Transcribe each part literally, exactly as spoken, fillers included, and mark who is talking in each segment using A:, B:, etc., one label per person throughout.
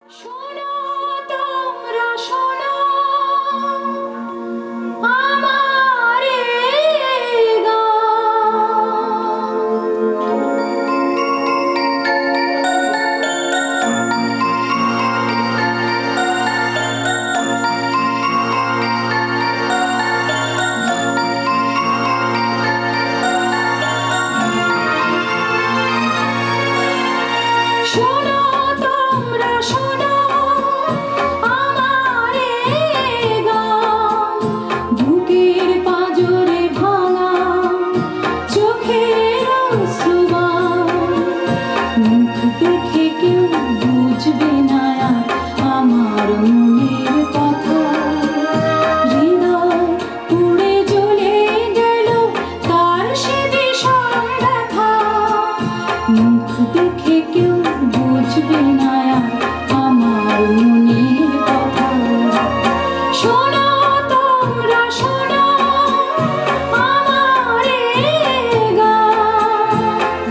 A: শোনো তোমরা শোনো আমার এই গান। শোনো তোমরা শোনো আমার এই গান। বুকের পাঁজরে ভাঙা চোখের অশ্রুবাণ, মুখ দেখে কেউ বুঝবে না আর আমার মনের কথা। হৃদয় পুড়ে জ্বলে গেল তার সে ভীষণ ব্যথা, মুখ দেখে কেউ বুঝবে না আর আমার মনের কথা। শোনো তোমরা শোনো আমার এই গান।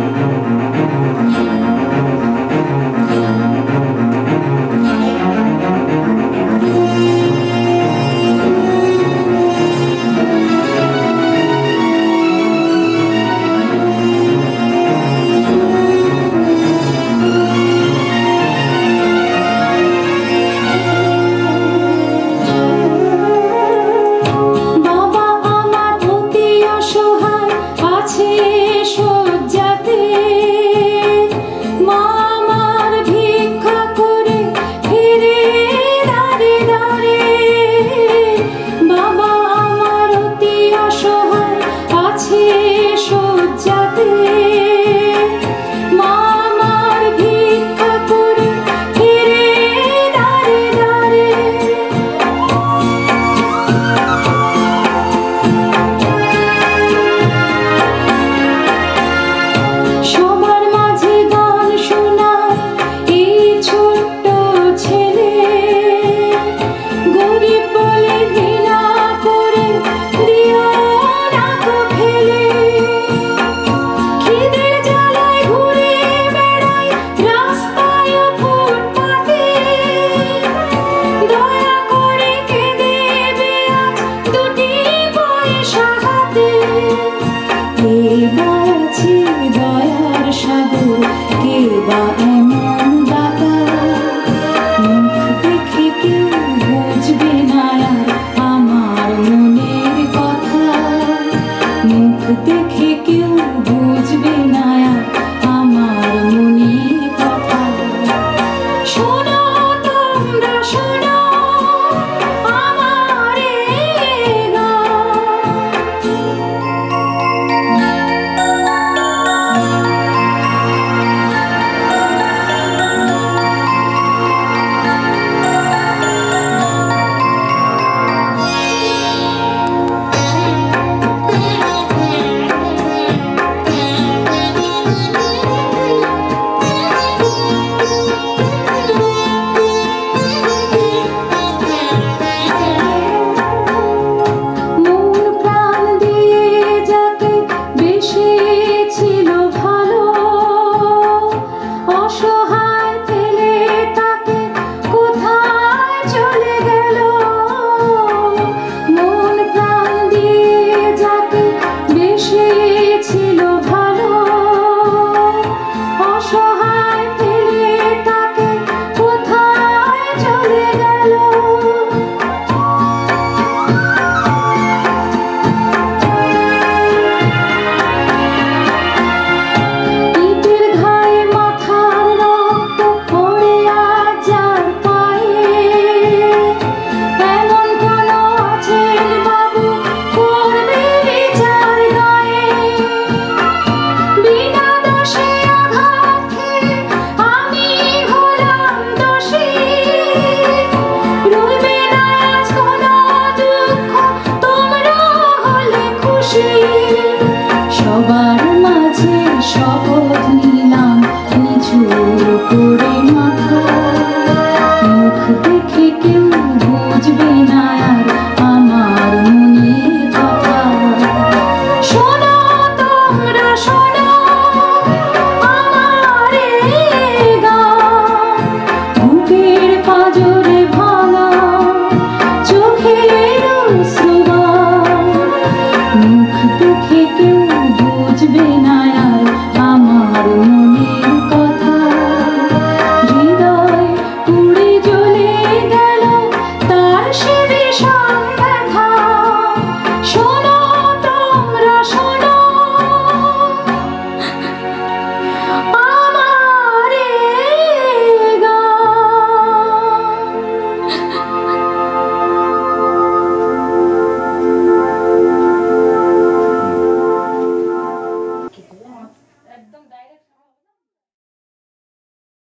A: বাবা আমার অতি অসহায় আছে শয্যাতে, মা আমার ভিক্ষা করে ফিরে দাঁড়ে দাঁড়ে। বাবা আমার অতি অসহায় আছে শয্যাতে, মা আমার ভিক্ষা করে ফিরে দাঁড়ে দাঁড়ে। সবার মাঝে গান শোনায় এই ছোট্ট ছেলে, গরিব বলে ঘৃণা করে দিও না গো ফেলে। খিদের জ্বালায় ঘুরে বেড়াই রাস্তায় ও ফুটপাতে, দয়া করে কেঁদে দেবে আজ দুটি পয়সা হাতে। কে বা আছে দয়ার সাগর, কে বা